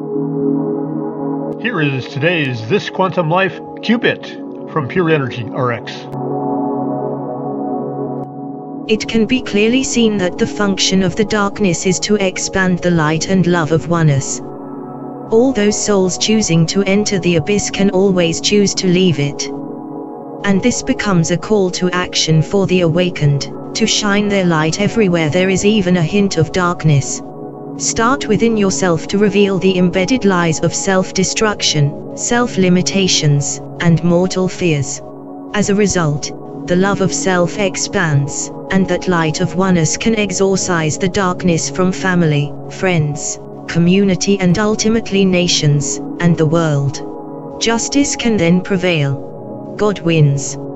Here is today's This Quantum Life Qubit from Pure Energy RX. It can be clearly seen that the function of the darkness is to expand the light and love of oneness. All those souls choosing to enter the abyss can always choose to leave it. And this becomes a call to action for the awakened, to shine their light everywhere there is even a hint of darkness. Start within yourself to reveal the embedded lies of self-destruction, self-limitations, and mortal fears. As a result, the love of self expands, and that light of oneness can exorcise the darkness from family, friends, community and ultimately nations, and the world. Justice can then prevail. God wins.